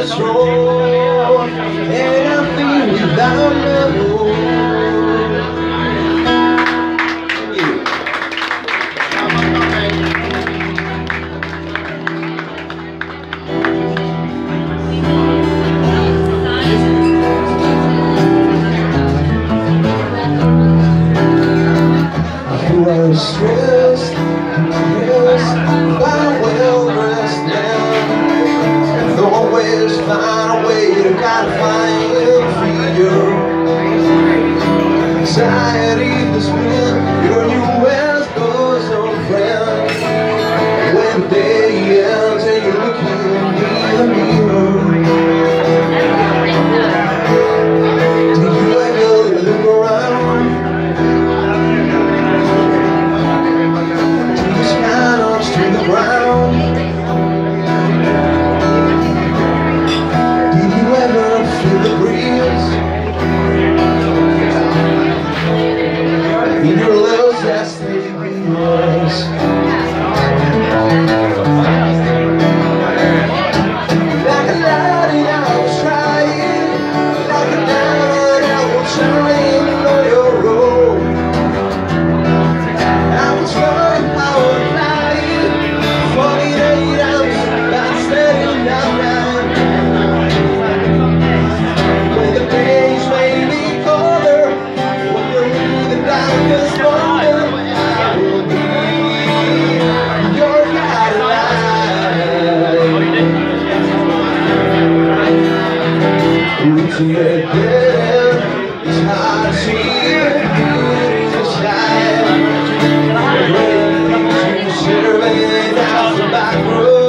this road, and I feel without love. You are stressed, depressed, but well dressed now, and always find a way to gotta find freedom. Anxiety has been your new West Coast old friend. When the day ends and you're looking in the mirror, do you ever look around? To the ground. Did you ever feel the breeze in your little zesty eyes? Like a light and I was trying, like a diamond I was shining on your road. I was running, I was flying 48 hours, I'm standing down. When the days may be colder, when you're in the darkest moment, I will be your guiding light. Reaching the dead, it's hard to see it, beauty's a sight. Serving out the back road.